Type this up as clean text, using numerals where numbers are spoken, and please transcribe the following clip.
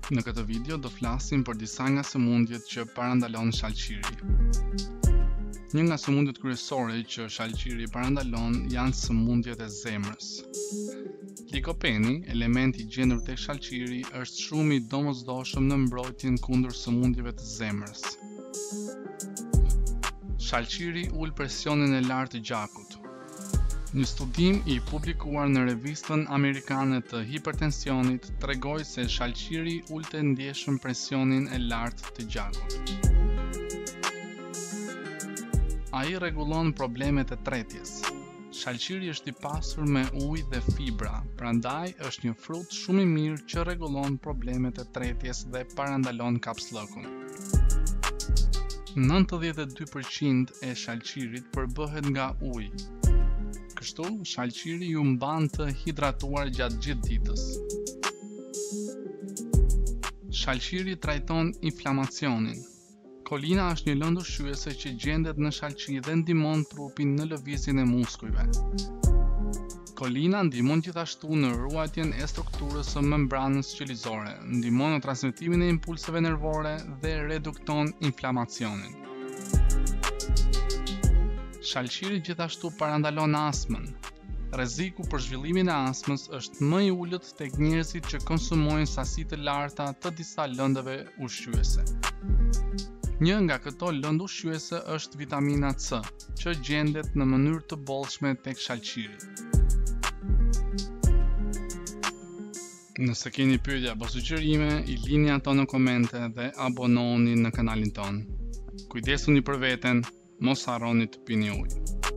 Në këtë video do flasim për disa nga sëmundjet që parandalon shalqiri. Një nga sëmundjet kryesore që shalqiri parandalon janë sëmundjet e zemrës. Likopeni, elementi i gjendur tek shalqiri, është shumë i domosdoshëm në mbrojtjen kundër sëmundjeve të zemrës. Shalqiri ul presionin e lartë të gjakut. Një studim i publikuar në revistën amerikane të hipertensionit tregoi se shalqiri ulte ndjeshëm presionin e lartë të gjakut. Ai rregullon problemet e tretjes. Shalqiri është i pasur me ujë dhe fibra, prandaj është një frut shumë i mirë që rregullon problemet e tretjes dhe parandalon kapsllëkun. 92% e shalqirit përbëhet nga ujë. Kështu, shalqiri ju mban të hidratuar gjatë gjithë ditës. Shalqiri trajton inflamacionin. Kolina është një lëndë ushqyese që gjendet në shalqi dhe ndihmon trupin në lëvizjen e muskujve. Kolina ndihmon gjithashtu në ruajtjen e strukturës së membranës qelizore, ndihmon në transmetimin e impulseve nervore dhe redukton inflamacionin. Shalqiri gjithashtu parandalon astmën. Rreziku për zhvillimin e astmës është më i ulët tek njerëzit që konsumojnë sasi të larta të disa lëndëve ushqyese. Një nga këto lëndë ushqyese është vitamina C, që gjendet në mënyrë të bollshme tek shalqiri. Nëse keni pyetje apo sugjerime, i lini ato në komente dhe abonohuni në kanalin ton. Kujdesuni për veten, mos harroni të pini ujë.